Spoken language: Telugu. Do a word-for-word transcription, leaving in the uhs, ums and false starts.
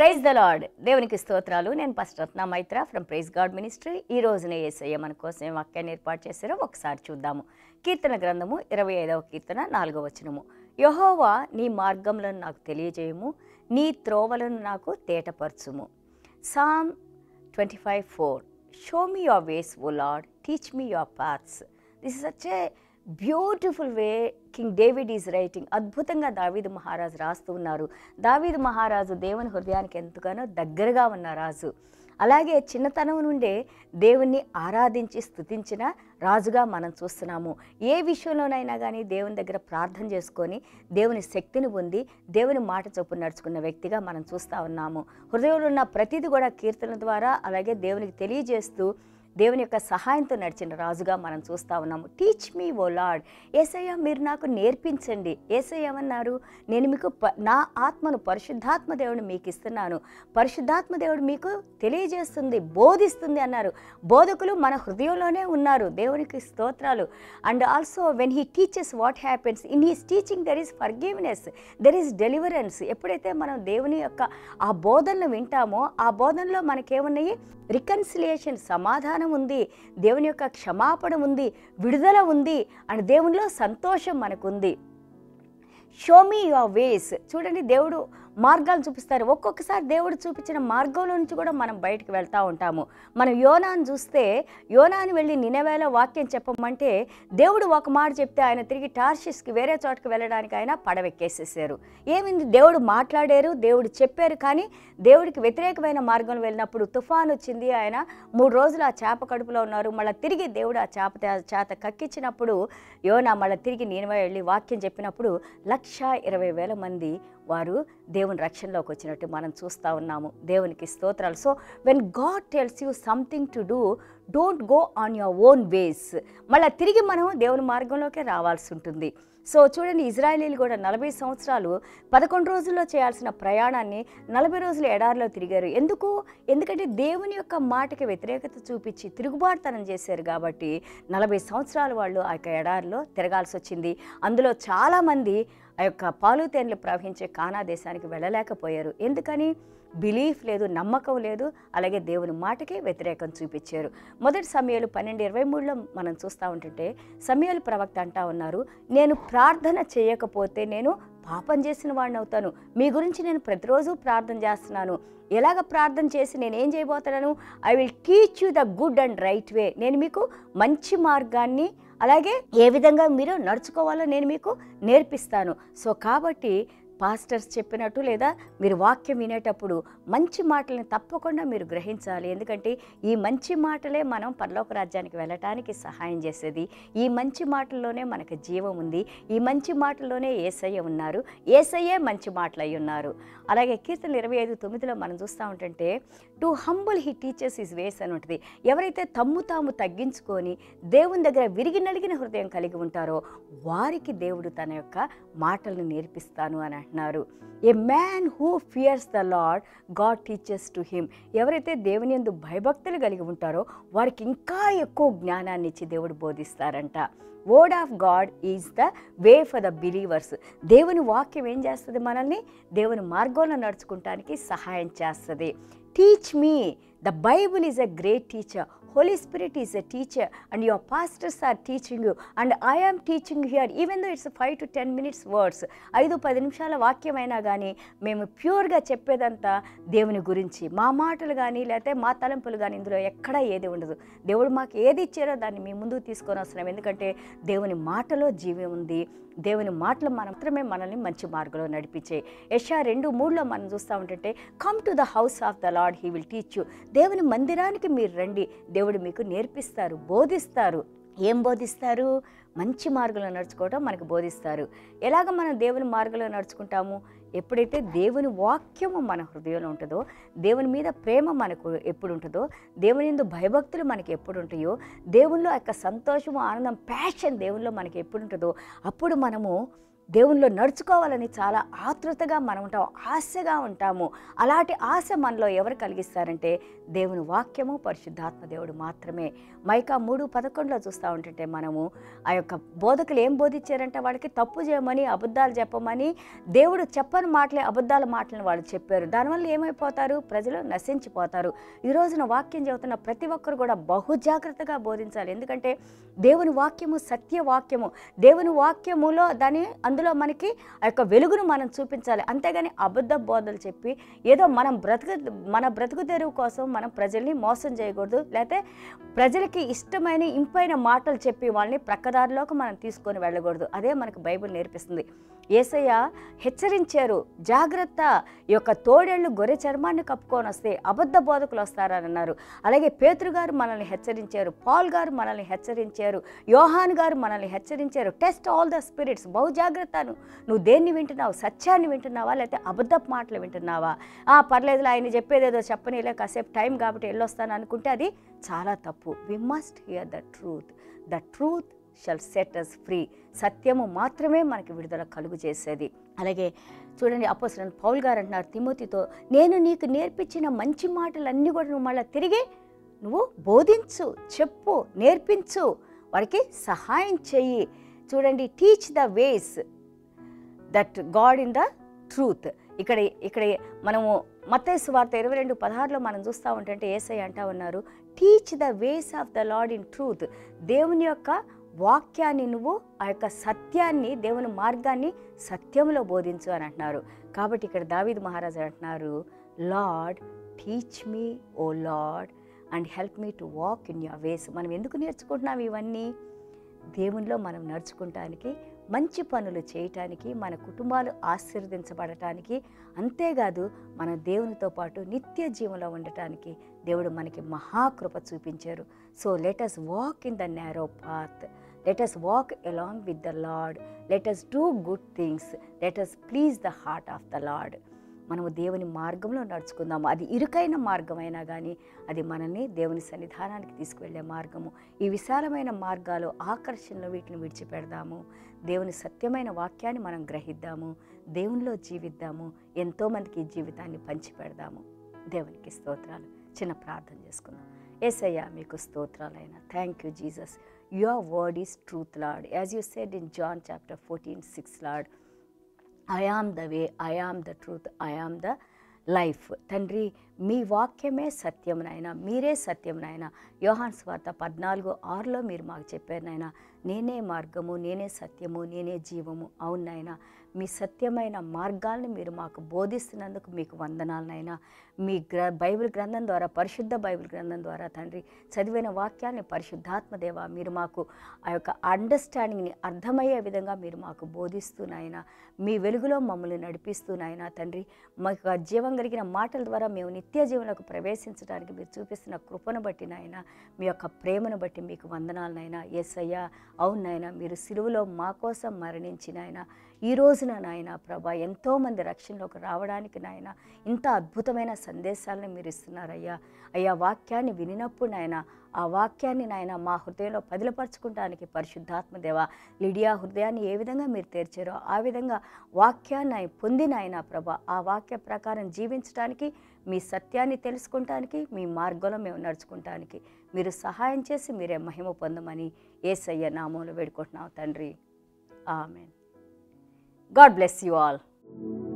Praise the lord. దేవునికి స్తోత్రాలు. నేను pastor Ratna Maitra from praise God ministry. ఈ రోజున యేసయ్య మన కోసం వాక్యాన్ని ఏర్పాటు చేశారో ఒకసారి చూద్దాము. కీర్తన గ్రంథము ఇరవై ఐదవ కీర్తన నాలుగవ వచనము. యెహోవా నీ మార్గములను నాకు తెలియజేయము, నీ త్రోవలను నాకు తేటపరచుము. Psalm twenty five four. Show me your ways O Lord, teach me your paths. This is such a beautiful way King David is writing. అద్భుతంగా దావీదు మహారాజు రాస్తూ ఉన్నారు. దావీదు మహారాజు దేవుని హృదయానికి ఎంతగానో దగ్గరగా ఉన్న రాజు. అలాగే చిన్నతనం నుండే దేవుణ్ణి ఆరాధించి స్తుతించిన రాజుగా మనం చూస్తున్నాము. ఏ విషయంలోనైనా కానీ దేవుని దగ్గర ప్రార్థన చేసుకొని దేవుని శక్తిని పొంది దేవుని మాట చొప్పున నడుచుకున్న వ్యక్తిగా మనం చూస్తూ ఉన్నాము. హృదయంలో ఉన్న ప్రతిదీ కూడా కీర్తన ద్వారా అలాగే దేవునికి తెలియజేస్తూ దేవుని యొక్క సహాయంతో నడిచిన రాజుగా మనం చూస్తూ ఉన్నాము. Teach me O lord. యేసయ్య మీరు నాకు నేర్పించండి. యేసయ్య ఏమన్నారు? నేను మీకు ప నా ఆత్మను పరిశుద్ధాత్మ దేవుడు మీకు ఇస్తున్నాను, పరిశుద్ధాత్మ దేవుడు మీకు తెలియజేస్తుంది, బోధిస్తుంది అన్నారు. బోధకులు మన హృదయంలోనే ఉన్నారు. దేవునికి స్తోత్రాలు. And also when he teaches what happens in his teaching there is forgiveness, there is deliverance. ఎప్పుడైతే మనం దేవుని యొక్క ఆ బోధనలు వింటామో ఆ బోధనలో మనకేమున్నాయి? రికన్సిలియేషన్, సమాధానం ఉంది, దేవుని యొక్క క్షమాపణ ఉంది, విడుదల ఉంది, అండ్ దేవునిలో సంతోషం మనకుంది. Show me your ways. చూడండి, దేవుడు మార్గాలు చూపిస్తారు. ఒక్కొక్కసారి దేవుడు చూపించిన మార్గంలో నుంచి కూడా మనం బయటకు వెళ్తూ ఉంటాము. మనం యోనాను చూస్తే, యోనాను వెళ్ళి నినవేలో వాక్యం చెప్పమంటే దేవుడు ఒక మాట చెప్తే ఆయన తిరిగి టార్షిస్కి వేరే చోటకి వెళ్ళడానికి ఆయన పడవెక్కేసేసారు. ఏమింది? దేవుడు మాట్లాడారు, దేవుడు చెప్పారు, కానీ దేవుడికి వ్యతిరేకమైన మార్గంలో వెళ్ళినప్పుడు తుఫాన్ వచ్చింది. ఆయన మూడు రోజులు ఆ చేప కడుపులో ఉన్నారు. మళ్ళీ తిరిగి దేవుడు ఆ చేప చేత కక్కించినప్పుడు యోనా మళ్ళీ తిరిగి నినవే వెళ్ళి వాక్యం చెప్పినప్పుడు లక్ష ఇరవై వేల మంది వారు దేవుని రక్షణలోకి వచ్చినట్టు మనం చూస్తూ ఉన్నాము. దేవునికి స్తోత్రాలు. So when God tells you something to do, don't go on your own ways. మళ్ళీ తిరిగి మనం దేవుని మార్గంలోకి రావాల్సి ఉంటుంది. సో చూడండి, ఇజ్రాయేలీలు కూడా నలభై సంవత్సరాలు పదకొండు రోజుల్లో చేయాల్సిన ప్రయాణాన్ని నలభై రోజులు ఎడారిలో తిరిగారు. ఎందుకు? ఎందుకంటే దేవుని యొక్క మాటకి వ్యతిరేకత చూపించి తిరుగుబాటుతనం చేశారు కాబట్టి నలభై సంవత్సరాలు వాళ్ళు ఆ యొక్క ఎడారిలో తిరగాల్సి వచ్చింది. అందులో చాలామంది ఆ యొక్క పాలు తేనెలు ప్రవహించే కానా దేశానికి వెళ్ళలేకపోయారు. ఎందుకని? బిలీఫ్ లేదు, నమ్మకం లేదు, అలాగే దేవుని మాటకి వ్యతిరేకం చూపించారు. మొదటి సమయాలు పన్నెండు ఇరవై మూడులో మనం చూస్తూ ఉంటుంటే సమయాలు ప్రవక్త అంటా ఉన్నారు, నేను ప్రార్థన చేయకపోతే నేను పాపం చేసిన వాడిని అవుతాను. మీ గురించి నేను ప్రతిరోజు ప్రార్థన చేస్తున్నాను. ఎలాగ ప్రార్థన చేసి నేనేం చేయబోతున్నాను? I will teach you the good and right way. నేను మీకు మంచి మార్గాన్ని అలాగే ఏ విధంగా మీరు నడుచుకోవాలో నేను మీకు నేర్పిస్తాను. సో కాబట్టి పాస్టర్స్ చెప్పినట్టు లేదా మీరు వాక్యం వినేటప్పుడు మంచి మాటలను తప్పకుండా మీరు గ్రహించాలి. ఎందుకంటే ఈ మంచి మాటలే మనం పరలోక రాజ్యానికి వెళ్ళటానికి సహాయం చేసేది. ఈ మంచి మాటల్లోనే మనకు జీవం ఉంది. ఈ మంచి మాటల్లోనే యేసయ్య ఉన్నారు. యేసయ్యే మంచి మాటలు అయి ఉన్నారు. అలాగే కీర్తన ఇరవై ఐదు తొమ్మిదిలో మనం చూస్తూ ఉంటుంటే to humble he teachers his ways అని ఉంటుంది. ఎవరైతే తమ్ము తాము తగ్గించుకొని దేవుని దగ్గర విరిగి నలిగిన హృదయం కలిగి ఉంటారో వారికి దేవుడు తన యొక్క మాటలను నేర్పిస్తాను అని అంటున్నారు. A man who fears the Lord God teachers to him. ఎవరైతే దేవుని యందు భయభక్తులు కలిగి ఉంటారో వారికి ఇంకా ఎక్కువ జ్ఞానాన్ని ఇచ్చి దేవుడు బోధిస్తారంట. Word of God is the way for the believers. దేవుని వాక్యం ఏం చేస్తుంది? మనల్ని దేవుని మార్గంలో నడుచుకుంటానికి సహాయం చేస్తుంది. Teach me. The Bible is a great teacher. Holy Spirit is a teacher and your pastors are teaching you and I am teaching here even though it's a five to ten minutes words. ఐదు పది నిమిషాల వాక్యమైనా కానీ మేము ప్యూర్గా చెప్పేదంతా దేవుని గురించి. మా మాటలు కానీ లేకపోతే మా తలంపులు కానీ ఇందులో ఎక్కడా ఏది ఉండదు. దేవుడు మాకు ఏది ఇచ్చారో దాన్ని మీ ముందుకు తీసుకొని వస్తున్నాం. ఎందుకంటే దేవుని మాటలో జీవం ఉంది. దేవుని మాటలు మాత్రమే మనల్ని మంచి మార్గంలో నడిపించే. యెషయా రెండు మూడులో మనం చూస్తూ ఉంటుంటే come to the house of the Lord he will teach you. దేవుని మందిరానికి మీరు రండి, దేవుడు మీకు నేర్పిస్తారు, బోధిస్తారు. ఏం బోధిస్తారు? మంచి మార్గంలో నడుచుకోవడం మనకు బోధిస్తారు. ఎలాగ మనం దేవుని మార్గంలో నడుచుకుంటాము? ఎప్పుడైతే దేవుని వాక్యము మన హృదయంలో ఉంటుందో, దేవుని మీద ప్రేమ మనకు ఎప్పుడు ఉంటుందో, దేవుని యందు భయభక్తులు మనకి ఎప్పుడు ఉంటాయో, దేవునిలో యొక్క సంతోషము ఆనందం ప్యాషన్ దేవునిలో మనకి ఎప్పుడు ఉంటుందో అప్పుడు మనము దేవునిలో నడుచుకోవాలని చాలా ఆతృతగా మనం ఉంటాం, ఆశగా ఉంటాము. అలాంటి ఆశ మనలో ఎవరు కలిగిస్తారంటే దేవుని వాక్యము, పరిశుద్ధాత్మ దేవుడు మాత్రమే. మైకా మూడు పదకొండులో చూస్తూ ఉంటుంటే మనము ఆ యొక్క బోధకులు ఏం బోధించారంటే వాళ్ళకి తప్పు చేయమని, అబద్ధాలు చెప్పమని, దేవుడు చెప్పని మాటలే అబద్ధాల మాటలను వాళ్ళు చెప్పారు. దానివల్ల ఏమైపోతారు? ప్రజలు నశించిపోతారు. ఈ రోజున వాక్యం చెబుతున్న ప్రతి ఒక్కరు కూడా బహు జాగ్రత్తగా బోధించాలి. ఎందుకంటే దేవుని వాక్యము సత్యవాక్యము. దేవుని వాక్యములో దాని అందులో మనకి ఆ యొక్క వెలుగును మనం చూపించాలి. అంతేగాని అబద్ధ బోధలు చెప్పి ఏదో మనం బ్రతుకు మన బ్రతుకు తెరువు కోసం మనం ప్రజల్ని మోసం చేయకూడదు. లేకపోతే ప్రజలకి ఇష్టమైన ఇంపైన మాటలు చెప్పి వాళ్ళని ప్రక్కదారిలోకి మనం తీసుకొని వెళ్ళకూడదు. అదే మనకు బైబిల్ నేర్పిస్తుంది. యేసయ్య హెచ్చరించారు, జాగ్రత్త, ఈ యొక్క తోడేళ్ళు గొర్రె చర్మాన్ని కప్పుకొని వస్తే అబద్ధ బోధకులు వస్తారని అన్నారు. అలాగే పేతురు గారు మనల్ని హెచ్చరించారు, పాల్ గారు మనల్ని హెచ్చరించారు, యోహాన్ గారు మనల్ని హెచ్చరించారు. Test all the spirits. బహు జాగ్రత్తను. నువ్వు దేన్ని వింటున్నావు? సత్యాన్ని వింటున్నావా లేకపోతే అబద్ధపు మాటలు వింటున్నావా? ఆ పర్లేదులే, ఆయన చెప్పేదేదో చెప్పనీలే, కాసేపు టైం కాబట్టి వెళ్ళొస్తాను అనుకుంటే అది చాలా తప్పు. We must hear the truth. The truth shall set us free. సత్యము మాత్రమే మనకి విడుదల కలుగు చేసేది. అలాగే చూడండి, అపోస్తలుడైన పౌలు గారు అంటున్నారు తిమోతితో, నేను నీకు నేర్పించిన మంచి మాటలన్నీ కూడా నువ్వు మళ్ళీ తిరిగి నువ్వు బోధించు, చెప్పు, నేర్పించు, వారికి సహాయం చెయ్యి. చూడండి, teach the ways that God in the truth. ఇక్కడ ఇక్కడ మనము మత్తయి సువార్త ఇరవై రెండు పదహారులో మనం చూస్తూ ఉంటుంటే యేసయ్య అంటా ఉన్నారు, teach the ways of the Lord in truth. దేవుని యొక్క వాక్యాన్ని నువ్వు, ఆ యొక్క సత్యాన్ని, దేవుని మార్గాన్ని సత్యంలో బోధించు అని అంటున్నారు. కాబట్టి ఇక్కడ దావీదు మహారాజు అంటున్నారు, Lord teach me O Lord and help me to walk in your ways. మనం ఎందుకు నేర్చుకుంటున్నాం ఇవన్నీ? దేవునిలో మనం నడుచుకుంటానికి, మంచి పనులు చేయటానికి, మన కుటుంబాలు ఆశీర్వదించబడటానికి, అంతేకాదు మన దేవునితో పాటు నిత్య జీవంలో ఉండటానికి దేవుడు మనకి మహాకృప చూపించారు. So let us walk in the narrow path. Let us walk along with the Lord. Let us do good things. Let us please the heart of the Lord. మనము దేవుని మార్గంలో నడుచుకుందాము. అది ఇరుకైన మార్గమైనా కానీ అది మనల్ని దేవుని సన్నిధానానికి తీసుకువెళ్ళే మార్గము. ఈ విశాలమైన మార్గాలు, ఆకర్షణలు, వీటిని విడిచిపెడదాము. దేవుని సత్యమైన వాక్యాన్ని మనం గ్రహిద్దాము, దేవునిలో జీవిద్దాము, ఎంతోమందికి ఈ జీవితాన్ని పంచిపెడదాము. దేవునికి స్తోత్రాలు. చిన్న ప్రార్థన చేసుకుందాం. యేసయ్య మీకు స్తోత్రాలైనా. Thank you Jesus. Your word is truth Lord. As you said in John chapter fourteen six Lord, I am the way, I am the truth, I am the life. తండ్రి, మీ వాక్యమే సత్యం నాయన, మీరే సత్యం నాయన. యోహాను సువార్త పద్నాలుగు ఆరులో మీరు మాకు చెప్పారు నాయన, నేనే మార్గము, నేనే సత్యము, నేనే జీవము. అవును నాయన, మీ సత్యమైన మార్గాల్ని మీరు మాకు బోధిస్తున్నందుకు మీకు వందనాలు నాయన. మీ గ్ర బైబిల్ గ్రంథం ద్వారా, పరిశుద్ధ బైబిల్ గ్రంథం ద్వారా తండ్రి చదివిన వాక్యాన్ని పరిశుద్ధాత్మ దేవ మీరు మాకు ఆ యొక్క అండర్స్టాండింగ్ని అర్థమయ్యే విధంగా మీరు మాకు బోధిస్తున్నాయన. మీ వెలుగులో మమ్మల్ని నడిపిస్తున్నాయన తండ్రి. మాకు జీవం కలిగిన మాటల ద్వారా మేము నిత్య జీవనకు ప్రవేశించడానికి మీరు చూపిస్తున్న కృపను బట్టి నాయన, మీ యొక్క ప్రేమను బట్టి మీకు వందనాలు నాయన. యేసయ్య, అవును నాయన, మీరు సిలువలో మా కోసం మరణించిన ఆయన ఈ రోజున నాయన ప్రభా ఎంతోమంది రక్షణలోకి రావడానికి నాయన ఇంత అద్భుతమైన సందేశాలను మీరు ఇస్తున్నారయ్యా. అయ్యా, వాక్యాన్ని వినినప్పుడు నాయన, ఆ వాక్యాన్ని నాయన మా హృదయంలో పదిలపరచుకుంటానికి పరిశుద్ధాత్మ దేవ లిడియా హృదయాన్ని ఏ విధంగా మీరు తెరిచారో ఆ విధంగా వాక్యాన్ని పొందిన ఆయన ప్రభా ఆ వాక్య ప్రకారం జీవించడానికి, మీ సత్యాన్ని తెలుసుకుంటానికి, మీ మార్గంలో మేము నడుచుకుంటానికి మీరు సహాయం చేసి మీరే మహిమ పొందమని యేసయ్య నామములో వేడుకుంటున్నాం తండ్రి. Amen. God bless you all.